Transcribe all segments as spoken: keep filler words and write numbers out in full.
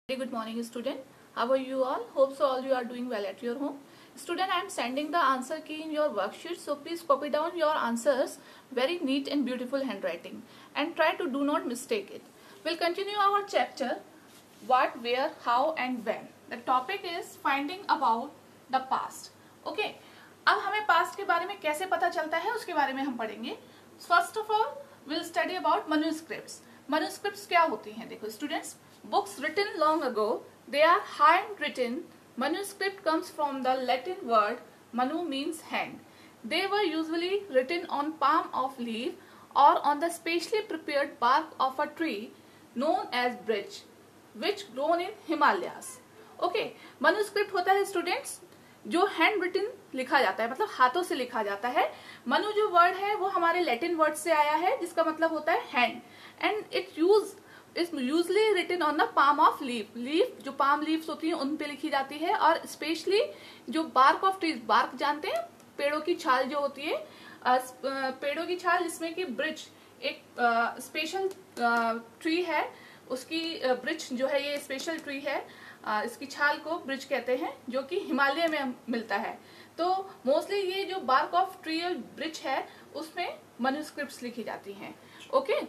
Very good morning, student. How are you all? Hope so all you are doing well at your home. Student, I am sending the answer key in your worksheet, so please copy down your answers very neat and beautiful handwriting and try to do not mistake it. We'll continue our chapter what, where, how and when. The topic is finding about the past. Okay. अब हमें past के बारे में कैसे पता चलता है उसके बारे में हम पढ़ेंगे. First of all, we'll study about manuscripts. Manuscripts क्या होती हैं? देखो students, books written long ago, they are handwritten. Manuscript comes from the Latin word manu means hand. They were usually written on palm of leaf or on the specially prepared bark of a tree known as birch, which grown in Himalayas. Okay, manuscript होता है students जो hand written लिखा जाता है, मतलब हाथों से लिखा जाता है. मनु जो वर्ड है वो हमारे लैटिन वर्ड से आया है जिसका मतलब होता है hand, and it use is usually written on the palm of leaf. Leaf जो पाम लीव्स होती हैं उन पे लिखी जाती है, और स्पेशली जो बार्क ऑफ ट्रीज, बार्क जानते हैं पेड़ों की छाल जो होती है, पेड़ों की छाल जिसमें कि ब्रिज एक स्पेशल ट्री है, उसकी ब्रिज जो है ये स्पेशल ट्री है, आ, इसकी छाल को ब्रिज कहते हैं जो कि हिमालय में मिलता है. तो मोस्टली ये जो बार्क ऑफ ट्री ब्रिज है उसमें मनुस्क्रिप्ट्स लिखी जाती हैं. Okay,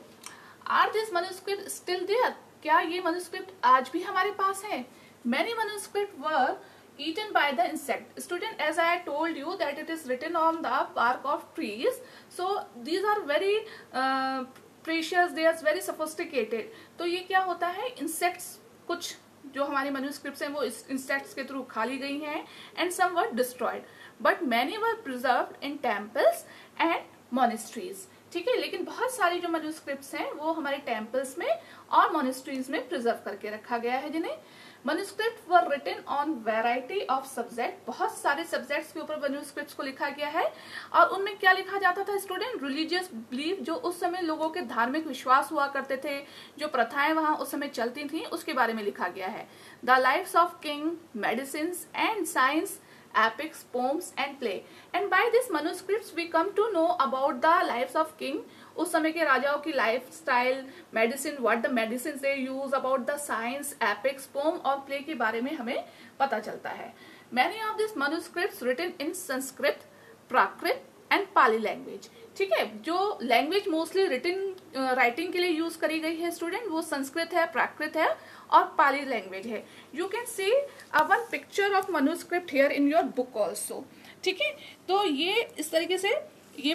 are this manuscript still there? क्या ये मनुस्क्रिप्ट आज भी हमारे पास है? Many manuscript were eaten by the insect. Student, as I told you that it is written on the bark of trees, so these are very uh, precious, they are very sophisticated. तो ये क्या होता है, insects कुछ जो हमारी मनुस्क्रिप्ट्स हैं वो इंसेक्ट्स के थ्रू खा ली गई हैं, and some were destroyed, but many were preserved in temples and monasteries. ठीक है, लेकिन बहुत सारी जो मनुस्क्रिप्ट्स हैं वो हमारे टेम्पल्स में और मोनेस्ट्रीज में प्रिजर्व करके रखा गया है. जिन्हें manuscript were written on variety of subject, बहुत सारे सब्जेक्ट्स के ऊपर मनुस्क्रिप्ट्स को लिखा गया है. और उनमें क्या लिखा जाता था स्टूडेंट? रिलीजियस बिलीफ, जो उस समय लोगों के धार्मिक विश्वास हुआ करते थे, जो प्रथाएं वहां उस समय चलती थी, उसके बारे में लिखा गया है. The lifes of king, medicine and science, epics, poems and play. And by these manuscripts we come to know about the lives of king. उस समय के राजाओं की life style, medicine, what the medicine they use, about the science, epics, poem और play के बारे में हमें पता चलता है. Many of this manuscripts written in Sanskrit, Prakrit and Pali language. ठीक है, जो लैंग्वेज मोस्टली रिटन राइटिंग के लिए यूज करी गई है स्टूडेंट, वो संस्कृत है, प्राकृत है और पाली लैंग्वेज है. You can see one picture of manuscript here in your book also. ठीक है, तो ये इस तरीके से ये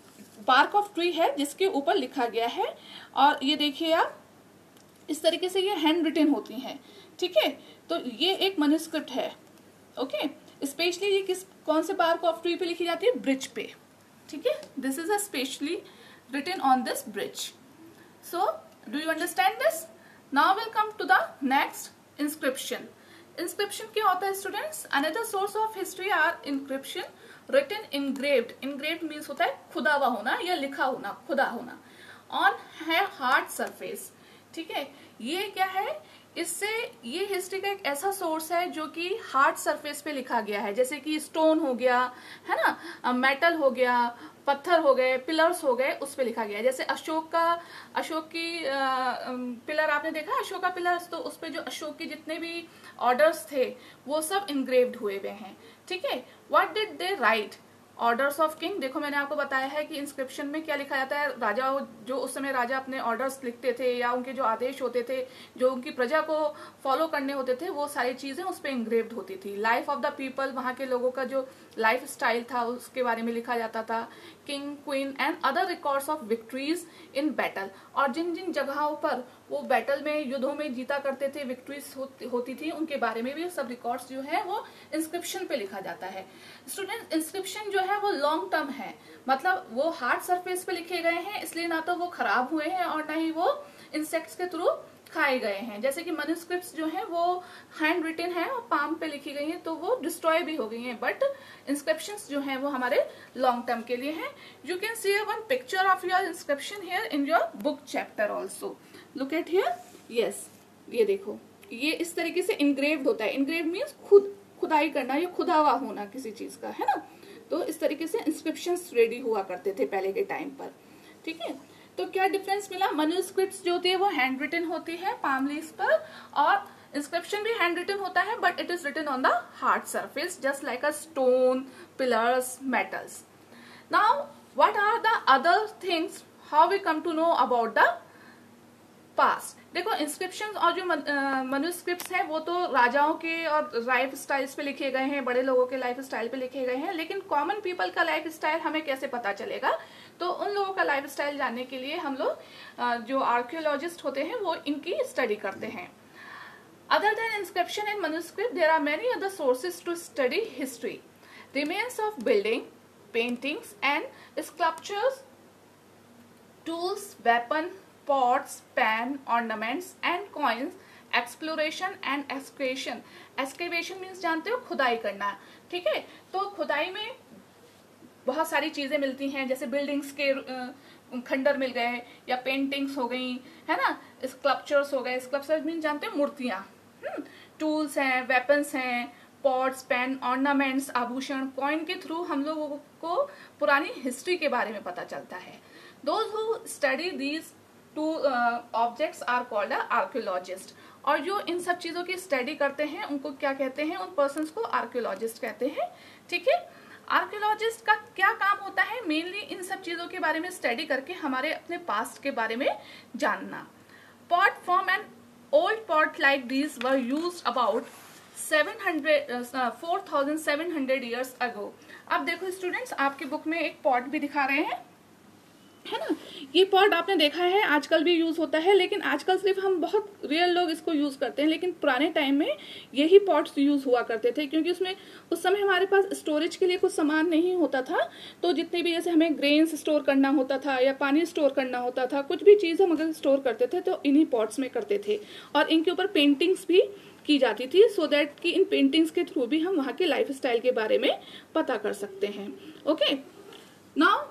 बार्क ऑफ ट्री है जिसके ऊपर लिखा गया है, और ये देखिए आप इस तरीके से ये हैंड रिटन होती हैं. ठीक है, तो ये एक मनुस्क्रिप्ट है. ओके, स्पेशली ये किस कौन से बार्क ऑफ ट्री पे लिखी जाती है? ब्रिज पे. ठीक है, this is a specially written on this bridge. So do you understand this? Now will come to the next, inscription. Inscription क्या होता है students? Another source of history are inscription, written, engraved. Engraved means होता है खुदा हुआ होना या लिखा होना, खुदा होना, ऑन है हार्ड सरफेस. ठीक है, ये क्या है? इससे ये हिस्ट्री का एक ऐसा सोर्स है जो कि हार्ड सरफेस पे लिखा गया है, जैसे कि स्टोन हो गया है ना, मेटल हो गया, पत्थर हो गए, पिलर्स हो गए, उस पे लिखा गया है. जैसे अशोक का अशोक की आ, पिलर आपने देखा, अशोक का पिलर्स, तो उस पे जो अशोक के जितने भी ऑर्डर्स थे वो सब इंग्रेव्ड हुए हुए हैं. ठीक है, what did they write? Orders of king. देखो मैंने आपको बताया है कि इंस्क्रिप्शन में क्या लिखा जाता है. राजा, जो उस समय राजा अपने ऑर्डर्स लिखते थे या उनके जो आदेश होते थे, जो उनकी प्रजा को फॉलो करने होते थे, वो सारी चीजें उस पर इंग्रेव्ड होती थी. लाइफ ऑफ द पीपल, वहां के लोगों का जो लाइफ स्टाइल था उसके बारे में लिखा जाता था. King, queen and other records of victories in battle, और जिन जिन जगहों पर वो बैटल में, युद्धों में जीता करते थे, विक्ट्रीज होती, होती थी, उनके बारे में भी सब रिकॉर्ड्स जो है वो इंस्क्रिप्शन पे लिखा जाता है. स्टूडेंट, इंस्क्रिप्शन जो है वो लॉन्ग टर्म है, मतलब वो हार्ड सरफेस पे लिखे गए हैं, इसलिए ना तो वो खराब हुए हैं और ना ही वो इंसेक्ट्स के थ्रू खाए गए हैं. जैसे कि मनुस्क्रिप्ट्स जो है वो हैंड रिटन है और पाम पे लिखी गई हैं, तो वो डिस्ट्रॉय भी हो गई हैं, बट इंस्क्रिप्शंस जो हैं वो हमारे लॉन्ग टर्म के लिए हैं. You can see one picture of your inscription here in your book chapter also. Look at here. Yes, ये देखो, ये इस तरीके से इंग्रेव्ड होता है. इंग्रेव्ड मीन्स खुद खुदाई करना या खुदा हुआ होना किसी चीज का, है ना. तो इस तरीके से इंस्क्रिप्शंस रेडी हुआ करते थे पहले के टाइम पर. ठीक है, तो क्या डिफरेंस मिला? मनुस्क्रिप्ट्स जो होती है वो हैंड रिटन होती है पाम लीव्स पर, और इंस्क्रिप्शन भी हैंड रिटन होता है, but it is written on the hard surface just like a stone, pillars, metals. Now what are the other things, how we come to know about the past. देखो inscription और जो मनुस्क्रिप्ट्स हैं वो तो राजाओं के और लाइफ स्टाइल्स पे लिखे गए हैं, बड़े लोगों के लाइफ स्टाइल पे लिखे गए हैं, लेकिन कॉमन पीपल का लाइफ स्टाइल हमें कैसे पता चलेगा? तो उन लोगों का लाइफ स्टाइल जानने के लिए हम लोग जो आर्कियोलॉजिस्ट होते हैं वो इनकी स्टडी करते हैं. Other than inscription and manuscript there are many other sources to study history. Remains of building, paintings and sculptures, tools, weapon, pots, pan, ornaments and coins, exploration and excavation. Excavation means जानते हो खुदाई करना, ठीक है? तो खुदाई में बहुत सारी चीजें मिलती हैं, जैसे बिल्डिंग्स के खंडर मिल गए या पेंटिंग्स हो गई, है ना, स्कल्पचर्स हो गए. स्कल्पचर्स मीन जानते हो मूर्तियां. टूल्स हैं, वेपन्स हैं, पॉट्स, पेन, ऑर्नामेंट्स, आभूषण. कॉइन के थ्रू हम लोगों को पुरानी हिस्ट्री के बारे में पता चलता है. Those who study these two objects are called archaeologist. और जो इन सब चीजों की स्टडी करते हैं उनको क्या कहते हैं? उन पर्सन्स को आर्कियोलॉजिस्ट कहते हैं, ठीक है. आर्कियोलॉजिस्ट का क्या काम होता है? मेनली इन सब चीजों के बारे में स्टडी करके हमारे अपने पास्ट के बारे में जानना. Pot from an old pot like these were used about seven hundred four thousand seven hundred years ago. अब देखो स्टूडेंट्स, आपकी बुक में एक पॉट भी दिखा रहे हैं, है ना. ये पॉट आपने देखा है आजकल भी यूज होता है, लेकिन आजकल सिर्फ हम बहुत रियल लोग इसको यूज करते हैं, लेकिन पुराने टाइम में यही पॉट्स यूज हुआ करते थे, क्योंकि उसमें उस समय हमारे पास स्टोरेज के लिए कुछ सामान नहीं होता था. तो जितने भी, जैसे हमें ग्रेन्स स्टोर करना होता था या पानी स्टोर करना होता था, कुछ भी चीज हम अगर स्टोर करते थे तो इन्हीं पॉट्स में करते थे. और इनके ऊपर पेंटिंग्स भी की जाती थी, सो so दैट कि इन पेंटिंग्स के थ्रू भी हम वहाँ के लाइफ स्टाइल के बारे में पता कर सकते हैं. Okay, now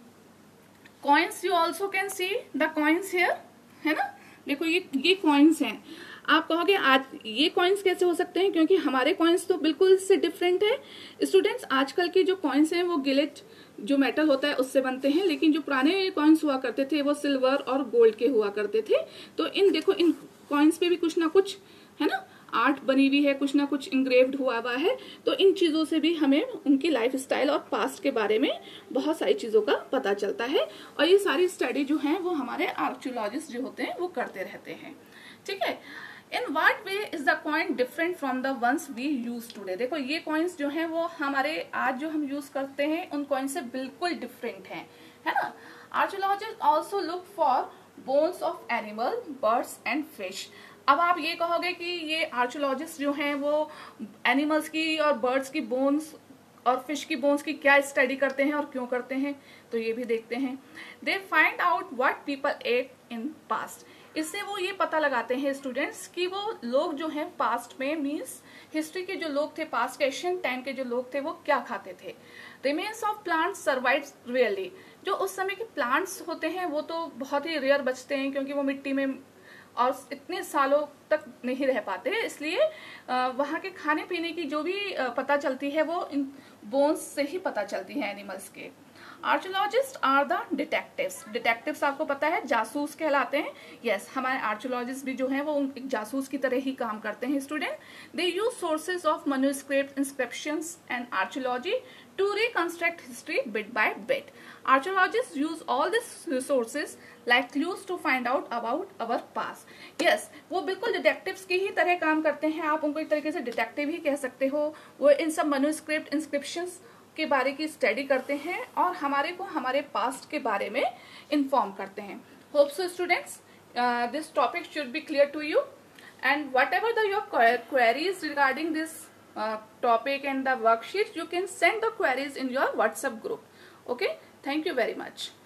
coins you also can see the coins here, है ना. देखो ये ये coins हैं. आप कहोगे आज ये coins कैसे हो सकते हैं? क्योंकि हमारे coins तो बिल्कुल इससे डिफरेंट है. स्टूडेंट्स, आजकल के जो coins हैं वो गिलेट जो मेटल होता है उससे बनते हैं, लेकिन जो पुराने coins हुआ करते थे वो सिल्वर और गोल्ड के हुआ करते थे. तो इन देखो इन coins पे भी कुछ ना कुछ, है ना, आर्ट बनी हुई है, कुछ ना कुछ इंग्रेव्ड हुआ हुआ है. तो इन चीजों से भी हमें उनकी लाइफ स्टाइल और पास्ट के बारे में बहुत सारी चीजों का पता चलता है. और ये सारी स्टडी जो है वो हमारे आर्कियोलॉजिस्ट जो होते हैं वो करते रहते हैं, ठीक है. In what way is the coin different from the ones we use today. देखो ये कॉइन्स जो हैं वो हमारे आज जो हम यूज करते हैं उन कॉइन से बिल्कुल डिफरेंट हैं, है ना. Archaeologist also look for bones of animal, birds and fish. अब आप ये कहोगे कि ये आर्कियोलॉजिस्ट जो हैं वो एनिमल्स की और बर्ड्स की बोन्स और फिश की बोन्स की क्या स्टडी करते हैं और क्यों करते हैं? तो ये भी देखते हैं. They find out what people ate in past. इससे वो ये पता लगाते हैं स्टूडेंट्स कि वो लोग जो हैं पास्ट में, मीन्स हिस्ट्री के जो लोग थे, पास्ट के एशियन टाइम के जो लोग थे वो क्या खाते थे. Remains of plants survive rarely. जो उस समय के प्लांट्स होते हैं वो तो बहुत ही रेयर बचते हैं, क्योंकि वो मिट्टी में और इतने सालों तक नहीं रह पाते, इसलिए वहाँ के खाने पीने की जो भी पता चलती है वो इन बोन्स से ही पता चलती है एनिमल्स के. Archaeologist are the detectives. Detectives आपको पता है जासूस कहलाते हैं. यस yes, हमारे आर्कियोलॉजिस्ट भी जो हैं वो एक जासूस की तरह ही काम करते हैं. Student, they use sources of manuscript, inscriptions and archaeology to reconstruct history bit by bit. Archaeologists use all these resources like clues to find out about our past. Yes, वो बिल्कुल डिटेक्टिव्स की ही तरह काम करते हैं. आप उनको एक तरीके से डिटेक्टिव ही कह सकते हो. वो इन सब मैन्युस्क्रिप्ट, इंस्क्रिप्शंस के बारे की स्टडी करते हैं और हमारे को हमारे पास्ट के बारे में इन्फॉर्म करते हैं. Hope so students this topic should be clear to you, and whatever the your queries regarding this Uh, topic and the worksheet, you can send the queries in your WhatsApp group. Okay, thank you very much.